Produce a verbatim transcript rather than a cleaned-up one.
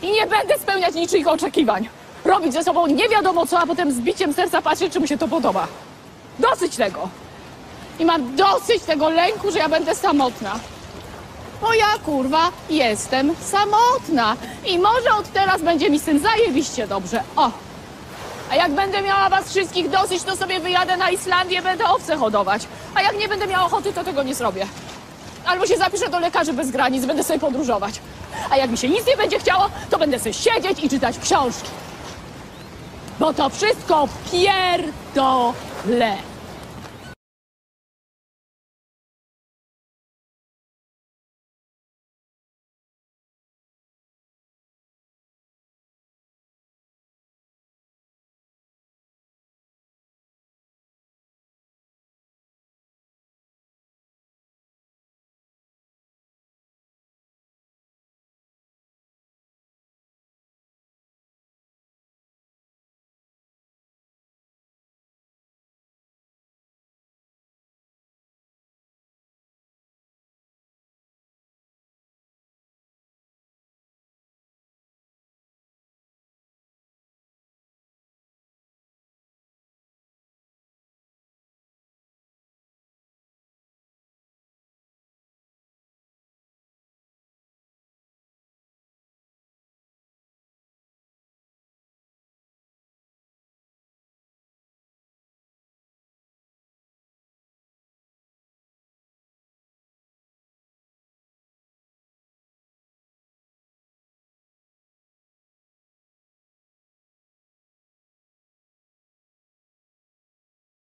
I nie będę spełniać niczyich oczekiwań. Robić ze sobą nie wiadomo co, a potem z biciem serca patrzeć, czy mu się to podoba. Dosyć tego. I mam dosyć tego lęku, że ja będę samotna. Bo ja, kurwa, jestem samotna. I może od teraz będzie mi z tym zajebiście dobrze. O! A jak będę miała was wszystkich dosyć, to sobie wyjadę na Islandię, będę owce hodować. A jak nie będę miała ochoty, to tego nie zrobię. Albo się zapiszę do lekarzy bez granic, będę sobie podróżować. A jak mi się nic nie będzie chciało, to będę sobie siedzieć i czytać książki. Bo to wszystko pierdolę.